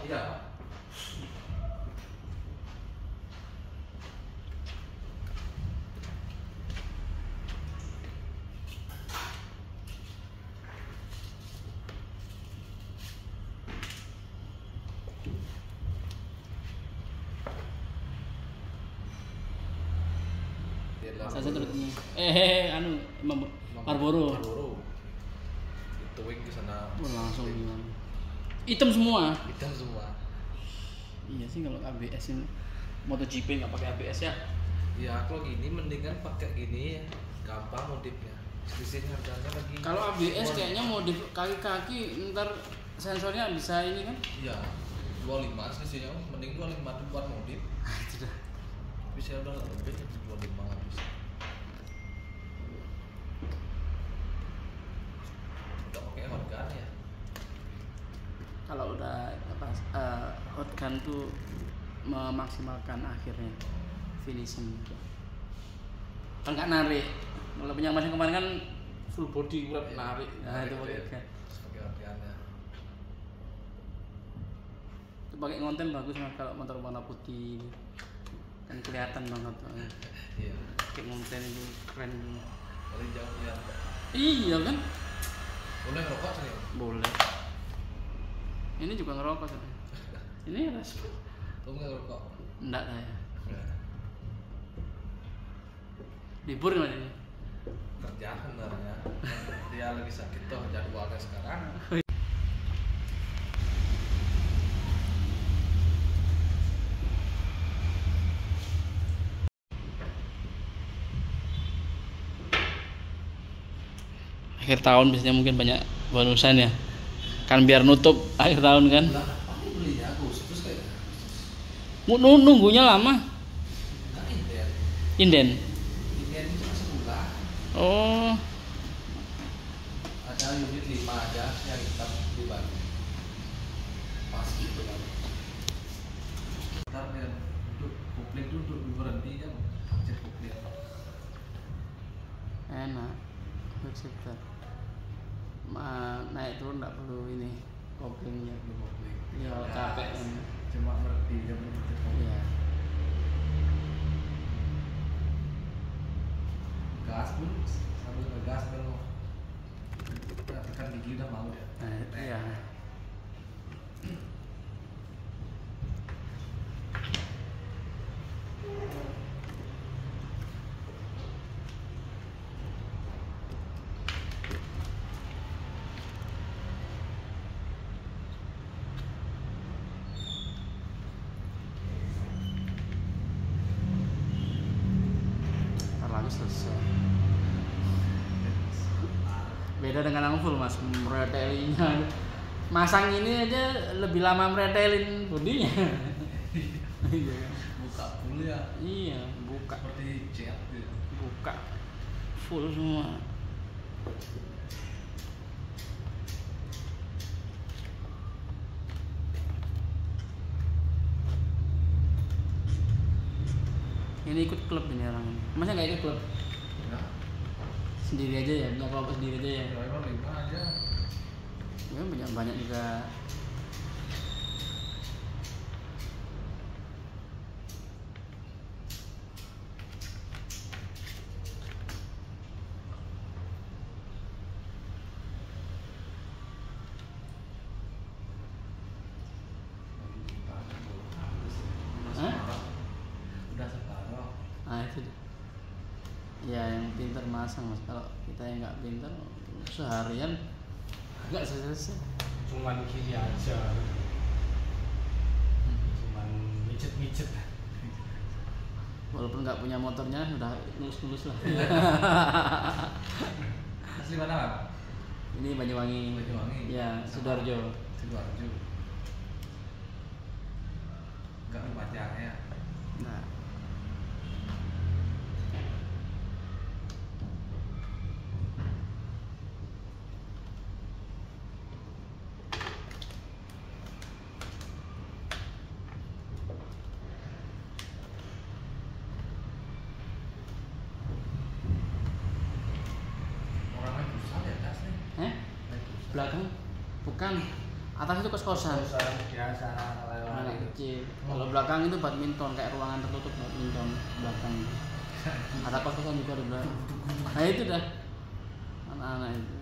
Iya. Saya terus ini. Anu Marlboro. Dituing di sana. Langsung hilang. Hitam semua. Hitam semua. Iya sih kalau ABS ini MotoGP nggak pakai ABS ya. Ya kalau gini mendingan pakai gini ya, gampang modifnya. Selisih harganya lagi. Kalau ABS kayaknya modif kaki-kaki ntar sensornya bisa ini kan? Iya. 25 selisihnya mending 25 tuh buat modif. Itu dah. Bisa udah lebih 25 habis. Udah pakai hotgun ya. Kalau udah apa hotgun tuh memaksimalkan akhirnya finishing kan nggak narik. Kalau punya Mas yang kemarin kan full body berat narik. Nah itu pakai hotgun. Pakai hotgunnya. Itu pakai konten bagus Mas kalau motor warna putih kan kelihatan banget. Iya. Pakai konten itu keren. Paling jauh ya. Iya kan? Boleh ngerokok sih? Boleh. Ini juga ngerokok saya. Ini respon. Kamu nggak ngerokok? Enggak saya. Enggak. Libur nggak ini? Kerja sebenarnya. Dia lagi sakit tuh jadwalnya sekarang. Akhir tahun biasanya mungkin banyak bonusan ya. Kan biar nutup akhir tahun kan. Bulan apa nih belinya? Agustus kayaknya. Nunggunya lama. Enggak inden. Inden. Inden cuma sebulan. Oh. Ada unit 5 aja yang hitam di Bandung. Pas gitu kan. Ntar dia duduk, kopling duduk berhenti kan. Cek kopling. Enak. Quick shifter. Naik turun nggak perlu ini koplingnya. Kopling. Iya capek kan. Cuma berhenti jam itu. Iya. Gas pun sambil ngegas kan mau. Tekan gigi udah mau ya. Iya. Lagi selesai. Beda dengan yang full Mas, meretelinya. Masang ini aja lebih lama meretelin bodinya. Iya. Buka full ya. Iya, buka. Seperti jet gitu. Buka full semua. Ini ikut klub ini orang ini. Masa nggak ikut klub? Ya. Sendiri aja ya, punya kelompok sendiri aja ya. Ya emang 5 aja. Ya banyak juga. Hah? Udah separuh. Nah itu deh. Ya yang pintar masang Mas. Kalau kita yang nggak pintar seharian nggak selesai. Cuman gini aja, cuman mijet-mijet. Walaupun nggak punya motornya udah lulus lah. Asli mana Bang? Ini Banyuwangi. Banyuwangi. Ya Sidoarjo. Sidoarjo. Enggak Lumajang ya. Nah. Orang main futsal ya gas nih. Belakang bukan Atas itu kos-kosan. Kosan biasa lewat Anak itu. kecil. Kalau belakang itu badminton, kayak ruangan tertutup badminton belakang. Ada kos-kosan juga di belakang. Nah itu dah anak-anak itu.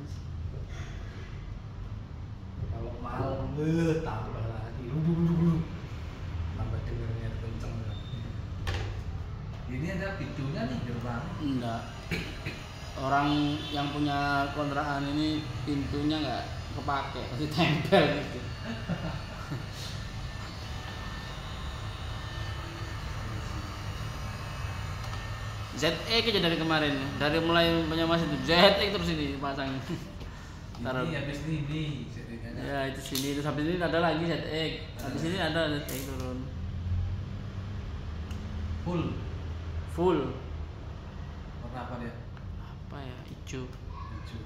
Kalau malam tambah lagi. Tambah dengernya kenceng. Ini ada pintunya nih gerbang. Enggak. Orang yang punya kontrakan ini pintunya nggak kepake, pasti tempel gitu. ZE aja dari kemarin, dari mulai punya Mas itu ZE terus ini pasang. Taruh. Ini habis ini settingannya. Ya itu sini, terus habis ini ada lagi ZE, habis ini ada ZE turun. Full. Warna apa dia? Apa ya? Hijau. Hijau.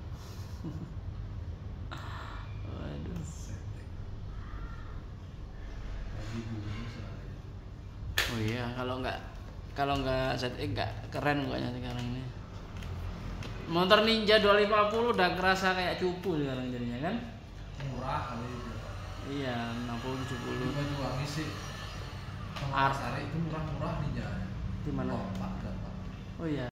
Waduh. Setting. Lagi bunyi soalnya. Oh iya, kalau nggak ZE nggak keren pokoknya sekarang ini. Motor Ninja 250 udah kerasa kayak cupu sekarang jadinya kan? Murah kali itu. Iya, 60 70. Baju wangi sih. Art. Sari itu murah-murah nih ya. Di mana? Kompak gampang. Oh iya.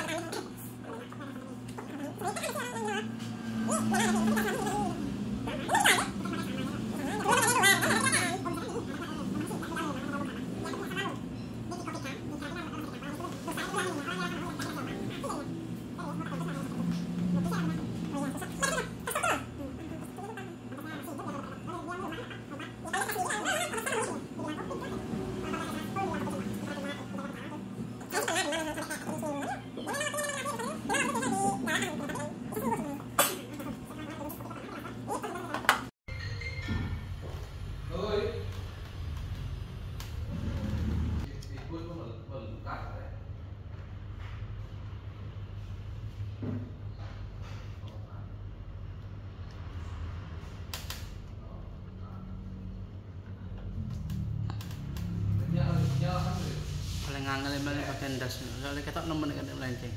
Paling angel emang pakai das, soalnya ketok nemen kan melenceng.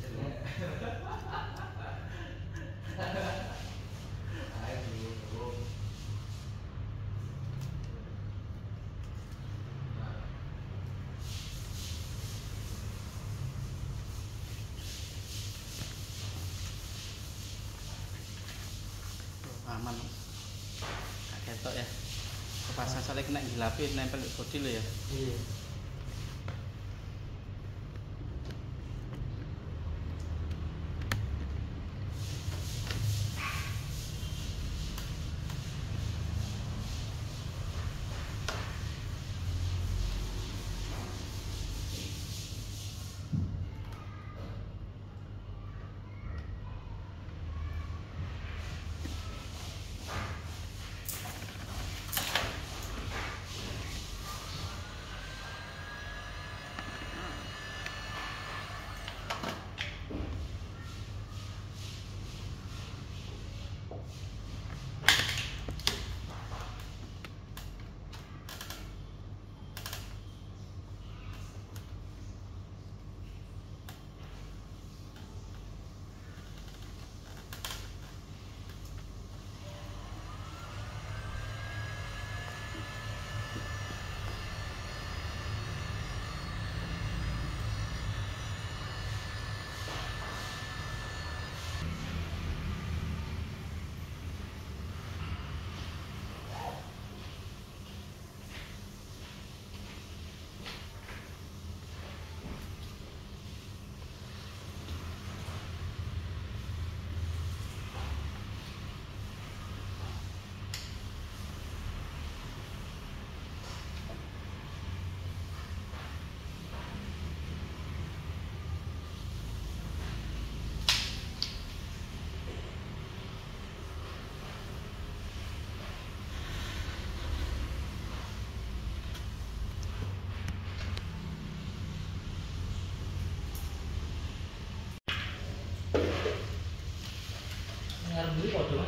Aman, gak ketok ya. Kepasang soalnya kena dilapis nempel di bodi lo ya. Iya. Ngarep beli podo.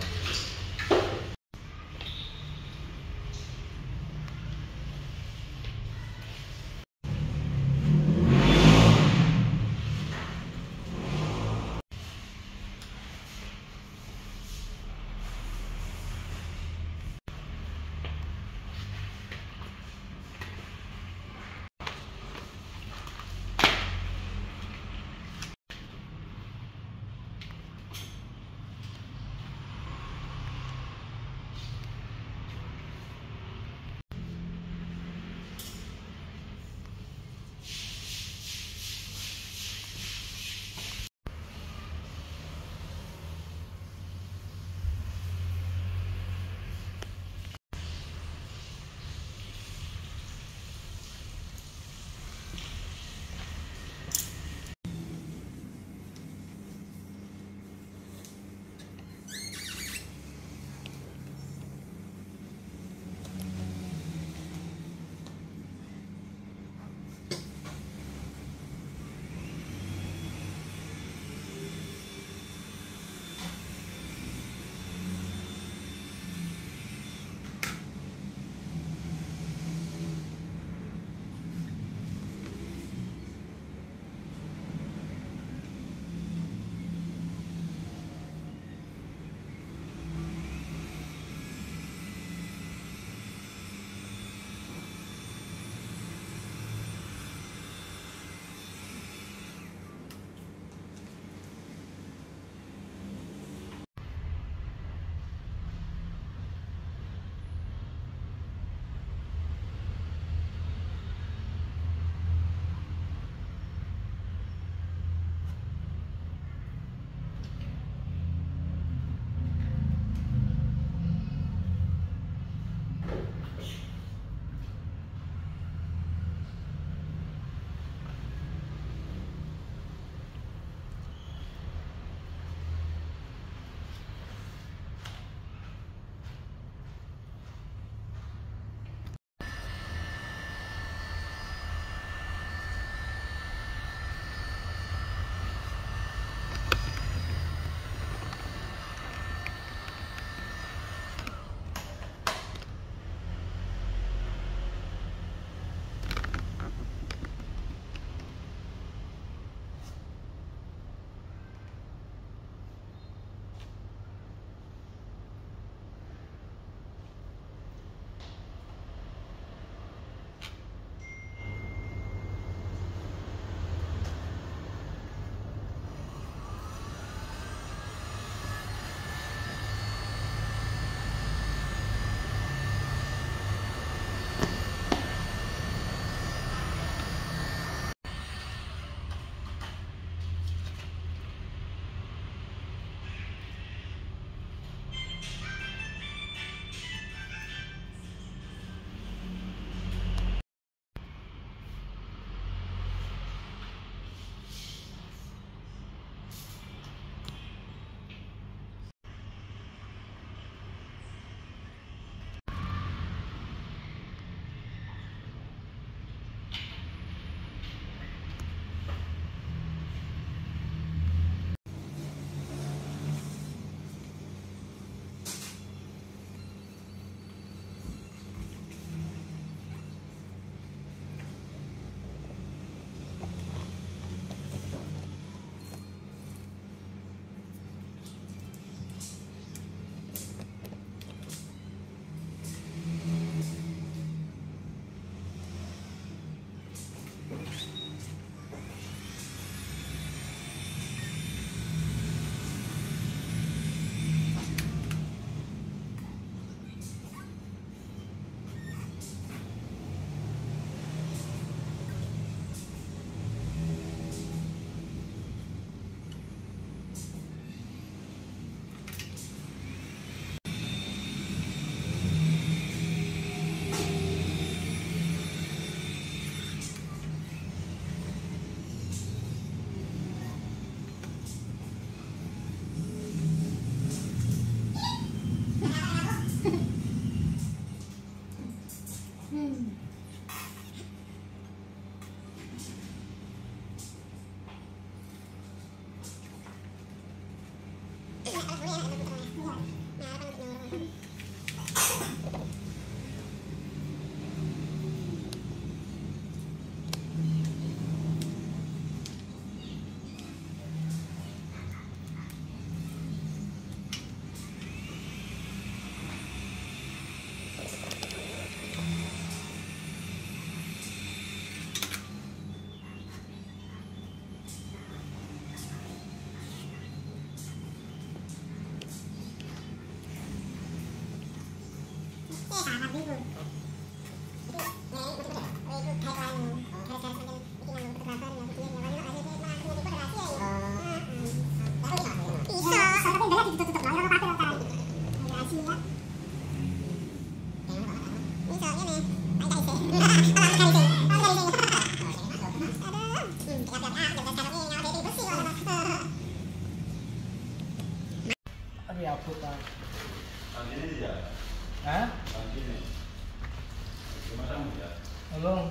Ari aku Pak. Ini tidak. Hah? Ini. Gimana ya? Halo.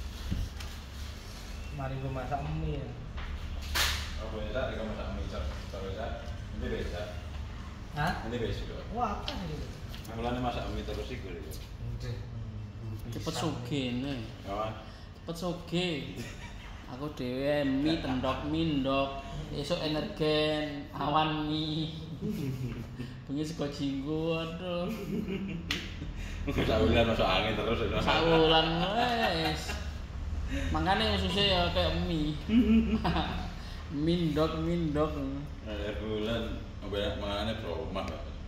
Mari gue masak mie ya. Oh, bisa di kamar masak mie cer. Kalau bisa, ini bisa. Hah? Ini bisa kok. Wah, apa gitu? Mulane masak mie terus iku lho. Cepet sugih ne. Ya. Cepet sugih. Aku dhewe mie tendok mindok, esuk energen, awan mie. Bengi sego jinggo, aduh. Saulan masuk angin terus ya. Saulan wes. Makane ususnya ya kayak mie. Mindok. Ada bulan banyak mangane promah.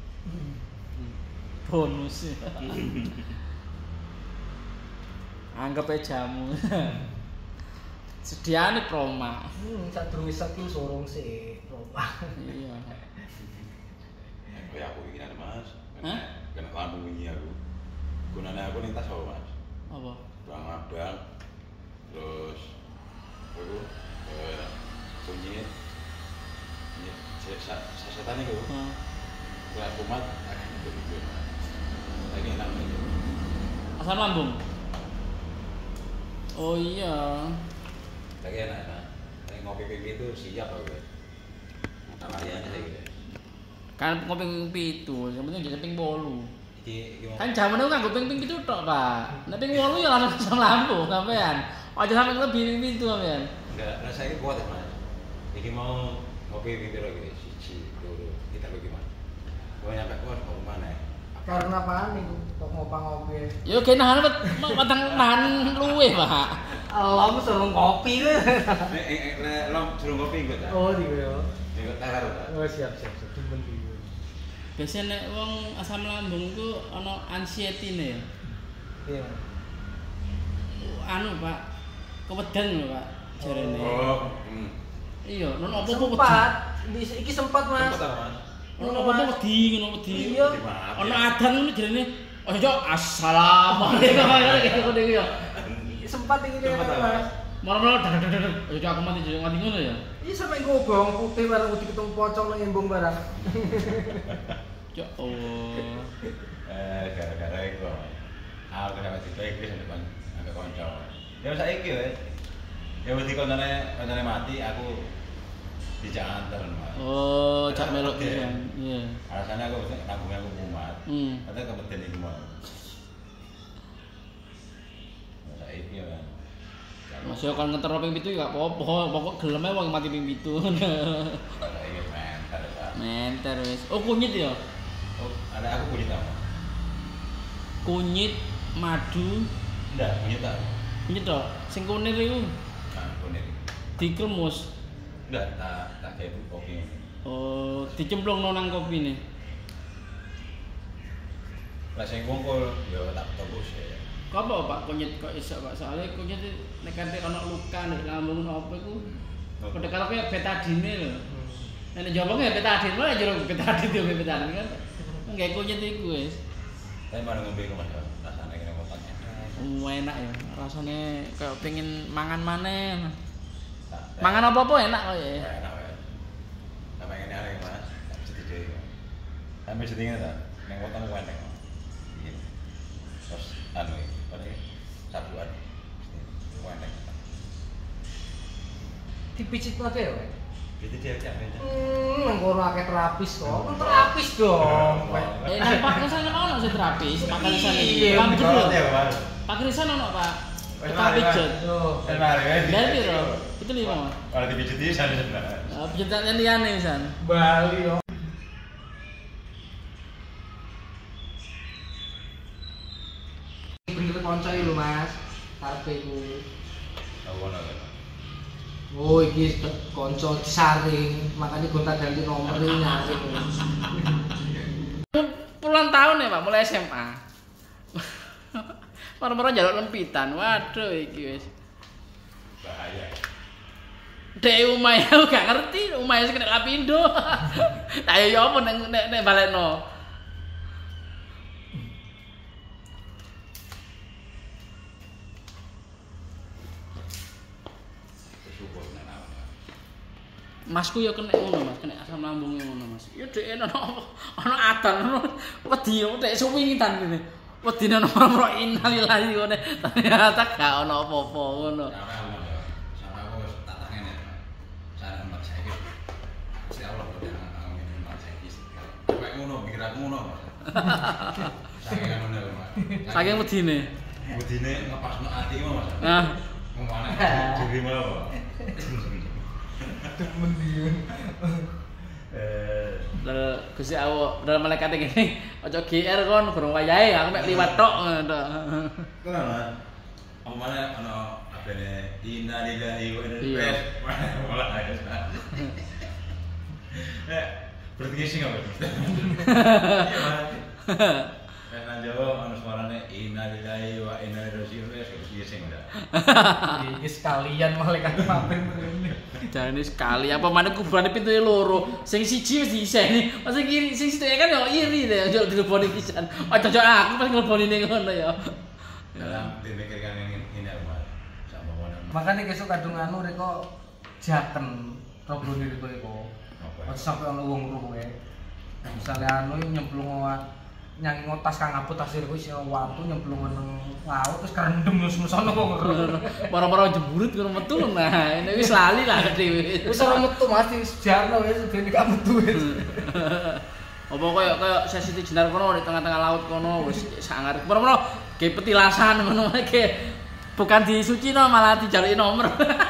Bonus. Anggap aja jamu. Sediane proma. Sadurunge setu sorong sih. Iya. Ya aku iki nang Mas. Hah? Kena lambung wingi aku. Gunane aku ning tas apa, Mas? Apa? Bang abang. Terus aku kunyit. Ini sasetan iku. Heeh. Kuat kumat akan itu. Lagi enak lagi. Asam lambung. Oh iya. Lagi enak. Lagi ngopi pipi itu siap aku. Namanya lagi. Kan ngopi itu, yang penting jadi ping 8. Iki mau. Kan jaman itu nganggo ping 7 tok, Pak. Nek ping 8 ya langsung asam lambung sampean. Aja sampe lebih ping 7 sampean. Enggak, rasanya kuat ya, Mas. Iki mau ngopi pipi lagi. Siji, loro, kita lagi gimana? Gua nyampe kuat mau kemana ya? Karena apaan nih kok ngopi? Yo kene nahan nahan luwe, Pak. Alam suruh ngopi lu. Lo suruh ngopi ikut ya? Oh, di gue. Ikut taruh tak? Oh, siap. Cuman di gue. Biasanya nek wong asam lambung ku ana anxiety-ne ya. Iya. Anu, Pak. Keweden lho, Pak. Jarene. Oh, Iya, nono apa-apa Sempat. Iki sempat, Mas. Sempat apa, Mas? Ono apa wedi, ngono wedi. Iya. Ono adan ngono jarene. Oh, yo assalamualaikum. Ngono iki yo. Sempat iki Sempat apa? Mas. Malam-malam dadadadad. Yo aku mati ngono ya. Iya sampai gue bawang putih barang udah ketemu pocong nang embung barang. Ya Allah. Gara-gara itu. Aku kena mati baik wis depan ambek kanca. Ya saiki wis. Ya wedi koncone mati aku dijak anter, Mas. Oh, cak melok Iya. Iya. Alasannya aku nanggung aku kumat. Katanya kemeten iki mau. Ya saiki ya. Mas yo kan ngetero ping 7 gak apa-apa, pokok geleme wong mati ping 7. Saiki mentar ya. Menter wis. Oh, kunyit ya. Oh, ada aku kunyit apa? Kunyit, madu, Enggak, kunyit tak. kunyit tok. Sing kunir iku Nah, kunyit. dikremus. Enggak, tak kayak kopi. Oh, dicemplungno nang kopine. Lah sing wongkol ya tak tebus ya. Kok apa Pak kunyit kok iso Pak? Soale kunyit nek kate ana luka nek lambung apa iku. Padha karo kaya betadine lho. Nek njaba ya betadine, lha jero betadine yo betadine kan. Nggak kunyit iku wis. Tapi bareng ngombe kok Mas, rasane kene kotaknya. Enak ya. Rasane kayak pengen mangan maneh. Tak. Mangan apa-apa enak kok ya. Enak ya. Sampai ngene arek Mas, tak bisa dide. Sampai sedingin ta, ning weteng kuwi. Iya. Terus anu iki, padahal sabuan. Kuwi. Dipicit mate ya, Pak. Gitu dia capek. Nang kono akeh terapis kok. Kan terapis dong. Nang Pak Krisan ono sing terapis, Pak Krisan iki. Iya, Pak Betul. ya, Mas. Pak Krisan ono Pak. Wes Tukang mari, Mas. pijet. Yo. Mari. Dari piro? Itu 5. Kalau dipijit iki sana sebenarnya. Pijetan liyane pisan. Bali yo. Bener kanca iki lho, Mas. Karepe iku. Tahu ono kan. Oh, iki kanca disaring, makanya gonta ganti nomor iki nyaring. Puluhan tahun ya Pak, mulai SMA. Moro-moro njaluk lempitan. Waduh iki wis. Bahaya. Dek omahe aku gak ngerti, omahe sing kena lapindo. Ayo yo apa nek balekno. Masku ya kena ngono Mas, kena asam lambungnya ngono Mas. Ya dhek ono adan wedi dhek suwingitan ngene. Wedine ono moro innalillahi ngene. Ternyata gak ono apa-apa ngono. Sama aku wis tak ngene. Sareng mbak saiki. Gusti Allah kok ngene mbak saiki. Kayak ngono mikir aku ngono Mas. Saking ngono Mas. Saking wedine. Wedine ngepasno ati ki Mas. Nah, Ngomongane diri malah. Demen dia. Gusti Allah, dalam malaikat ngene, aja GR kon gorong wayahe, aku mek liwat tok ngono. Kan apa mana ono abene innalillahi wa inna ilaihi raji'un. Malah ayo. Berarti sing apa? Iya, Mas. Nang Jawa ono suarane innalillahi wa inna ilaihi raji'un wis sing udah. Iki sekalian malaikat mampir mrene. Jarane sekali apa maneh kuburane pintune loro. Sing siji wis diiseni. Pas kiri sing sithik kan yo iri deh ojo dileboni pisan. Ojo aku pas ngleboni ning ngono ya. Dalam dipikirkan ini apa? Sama mana? Makane kesuk kadung anu reko jaken problone reko iku. Ora sampe ono wong ruwe. Misale anu nyemplung nyangi ngotas kang abot tasir kuwi sing watu nyemplung nang laut terus kerendem terus mesono kok. Moro-moro jemburut ngono metu. Nah, ini wis lali lah dhewe. Wis ora metu Mas dijarno wis ben gak metu wis. Apa koyo sesi jenar kono di tengah-tengah laut kono wis sangar. Moro-moro ge petilasan ngono ge bukan disuci no malah dijaluki nomor.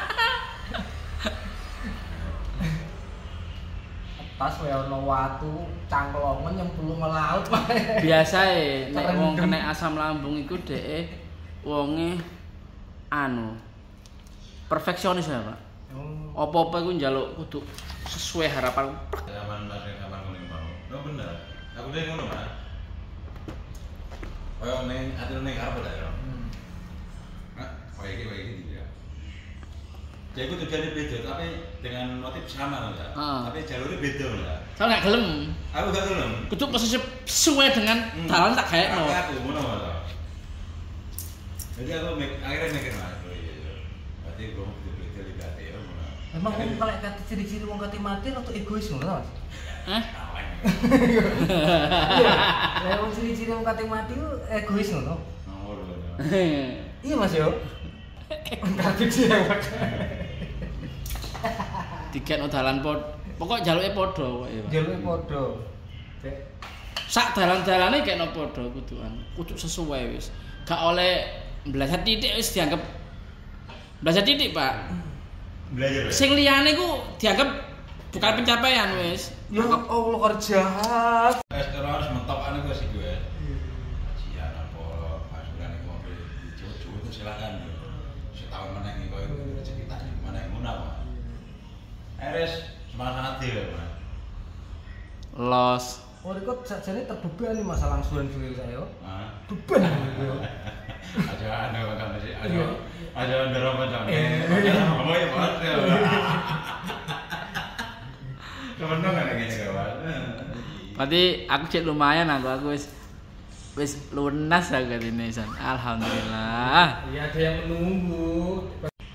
Pas wae ono watu cangklongan nyemplung ke laut Biasae nek wong kena asam lambung iku dheke wonge anu perfeksionis ya, Pak. Apa-apa iku njaluk kudu sesuai harapan. Zaman ngono mau. Oh bener. Aku dhewe ngono, Mas. Koyo ning atine ning arep ta ya. Nah, koyo iki dia. Jadi itu tujuannya beda, tapi dengan motif sama loh ya. Tapi jalurnya beda loh ya. Saya nggak gelem. Aku nggak gelem. Kudu posisi sesuai dengan dalan tak kayak no. Aku ngono loh. Jadi aku akhirnya mikir Mas, oh iya. Berarti gue beda libat ya. Emang wong kalau kata ciri-ciri wong kate mati atau egois ngono Mas? Hah? Lah wong ciri-ciri wong kate mati ku egois ngono. Oh lho. Iya Mas yo. Kate cewek. Dikekno dalan pokok jaluke padha pokoke. Jaluke padha. Sak dalan-dalane kekno padha kudu sesuai wis. Gak oleh belajar titik wis dianggap belajar titik, Pak. Belajar. Sing liyane ku dianggap bukan pencapaian wis. Ya Allah kerjaat. Harus mentokane gue sih gue. Kajian apa pasukan iki mobil jauh-jauh itu silakan. Setahun meneh iki koyo cerita di mana ngono apa. Eres semangat dia, Mas. Los. Oh, rek sajane terbebani masalah angsuran dhewe saya. Heeh. Beban. Aja ana kan sih. Aja ndoro macam. Apa ya, Pak? Kemenang kan gini kawan. Berarti aku cek lumayan aku wis lunas aku ini San. Alhamdulillah. Iya ada yang menunggu.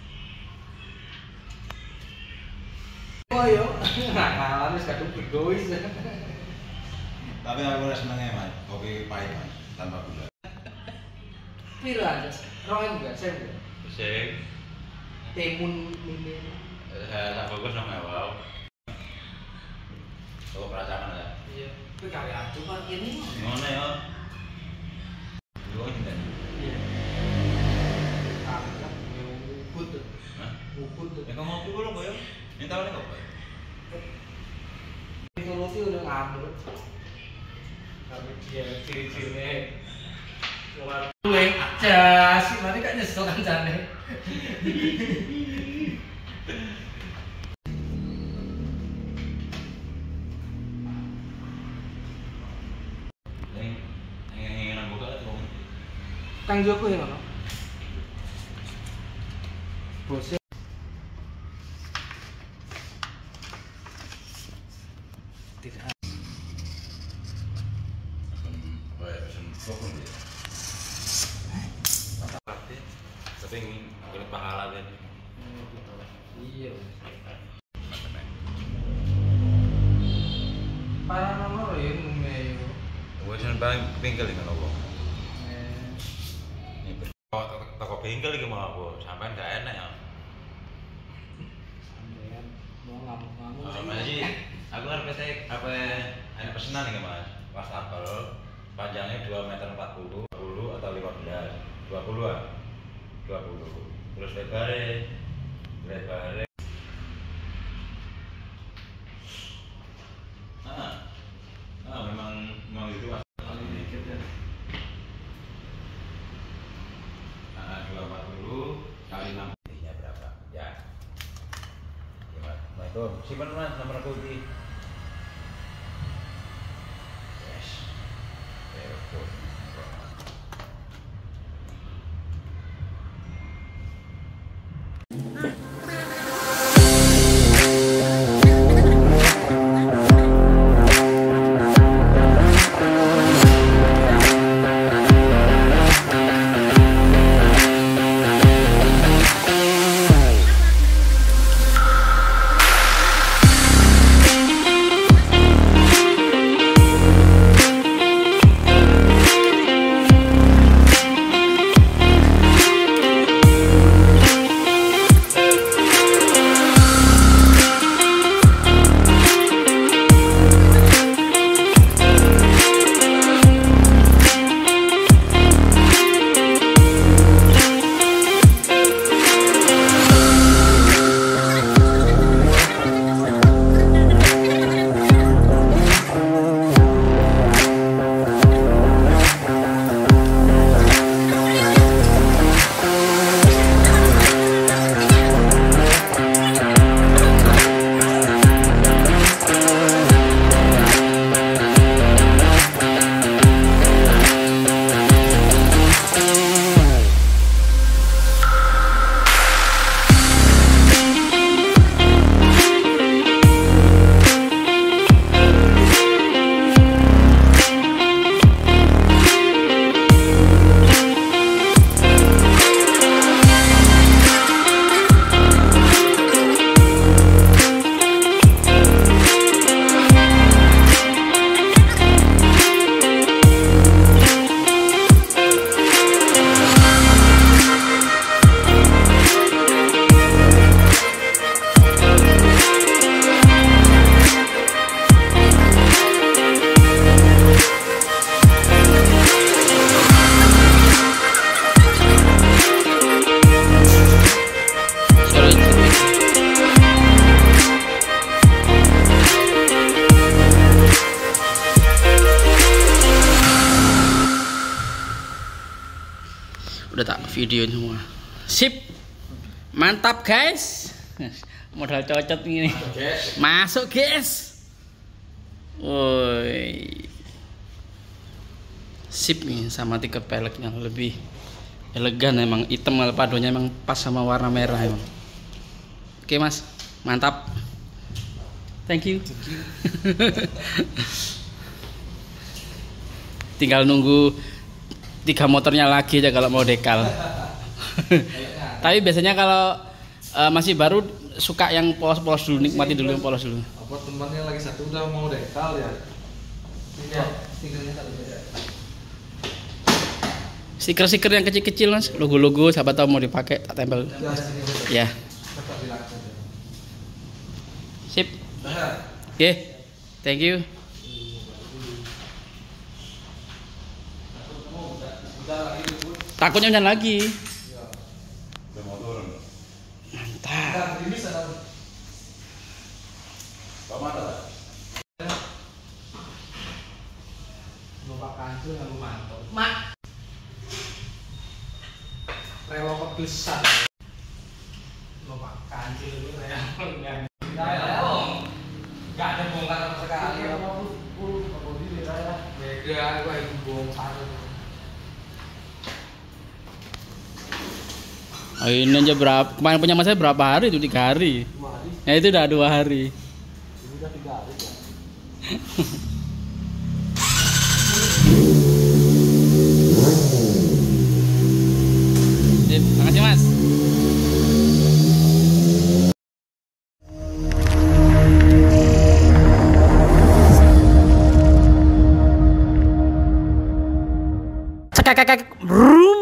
Oh yo, nakalan wis kadung bedois. Tapi aku ora senenge, Mas. Kopi pahit, Mas, tanpa gula. Piro aja? Roen enggak, saya enggak. Sing Timun ini. tak bagus sama wow. Oh, perasaan ya. Iya. Tapi kali aja kan ini. Ngono ya. Dua ini kan. Iya. Angkat ubud. Hah? Ubud. Ya kamu ngopi dulu kok ya. Ini tahu nih kok. Solusi udah ngambil. Tapi dia ciri-cirinya keluar gue aja sih, nanti kan nyesel kan jane. Ini buka tuh. Kang Joko ya ngono. Bosnya tidak tapi kulit pahala kan. iya. Paranormal ya ngomongnya yo. Wes paling bengkel iki ngono. Toko bengkel iki mau aku, sampean gak enak ya. Sampean mau ngamuk-ngamuk. Mas sih, aku kan PT apa enak pesanan nih Mas. Wastafel panjangnya 2,40 meter 20 atau 15. 20 ah. 20. Terus lebarnya memang itu Mas. 240 kali 6 nya berapa? Ya. Assalamualaikum. Simpan Mas nomor aku iki. Yes. Telepon. Udah tak videoin semua. Sip. Mantap guys. Modal cocot ini. Masuk guys. Woi. Sip nih sama tiket peleknya lebih elegan emang, hitam padunya emang pas sama warna merah emang. Oke Mas, mantap. Thank you. Tinggal nunggu 3 motornya lagi aja kalau mau dekal. Tapi biasanya kalau masih baru suka yang polos-polos dulu, nikmati dulu yang polos dulu. Apa temannya lagi satu udah mau dekal ya? Iya, stikernya tak beda. Stiker-stiker yang kecil-kecil Mas, logo-logo siapa tahu mau dipakai tak tempel. Ya. Sip. Oke. Thank you. Takutnya hujan lagi. Mantap. Numpak kancil nggak mantap. Mak. Relo kebisan. Numpak kancil itu relo nggak. Nggak ada bongkar sama sekali. Beda, gua itu bongkar. Oh, ini aja berapa? Kemarin punya mas saya berapa hari itu? 3 hari. 2 hari. Ya itu udah 2 hari. Ini udah 3 hari ya. Sip, makasih mas. Cekak, brum.